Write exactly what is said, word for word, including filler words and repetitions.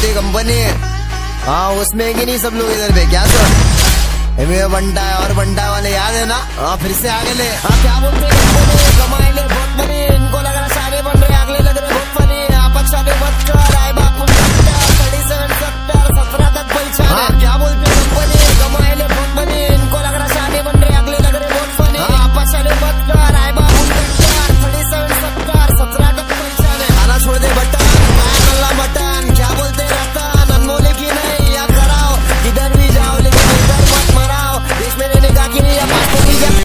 होती कंपनी। हाँ उसमें कि नहीं सब लोग इधर पे क्या सर बंटा है और बंटा वाले याद है ना। हाँ फिर से आगे ले। हाँ क्या बोलते हैं कमाएंगे बहुत बनी, इनको लग रहा सारे बन रहे, अगले लग रहे बहुत बनी। आप अच्छा नहीं बच्चा